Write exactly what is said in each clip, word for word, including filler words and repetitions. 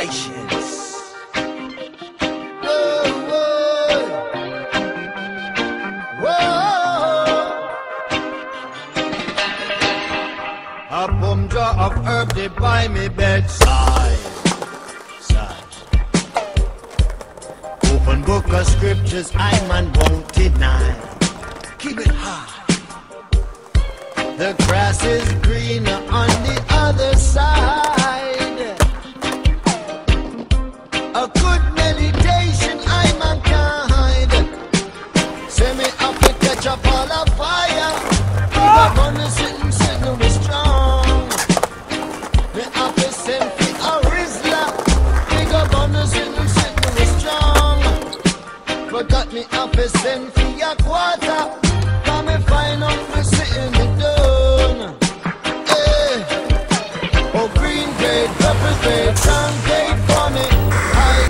Vibrations. Whoa, whoa. Whoa. A bum jar of herb they by me bedside. Side. Open book of scriptures I man won't deny. Keep it high. The grass is greener on the other side. A good meditation I man can't hide. Say me up to catch up all the fire. We got gonna sit and sit and be strong. Me up to send for a Rizla. We got gonna sit and sit and be strong. But got me up to send for a quarter. Come and find out for sitting the done. Hey. Oh, green grade, purple grade, brown grade for me. I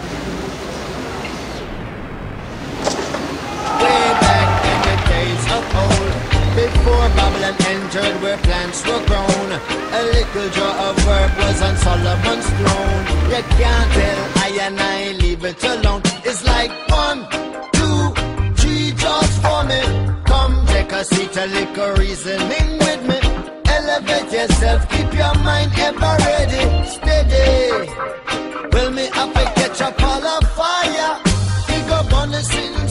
way back in the days of old, before Babylon entered where plants were grown, a little jar of herb was on Solomon's throne. You can't tell I and I leave it alone. It's like one, two, three jars for me. Come take a seat, a little reasoning with me. Elevate yourself, keep your mind ever ready, steady. Will me up and catch up all the fire. We go gonna sing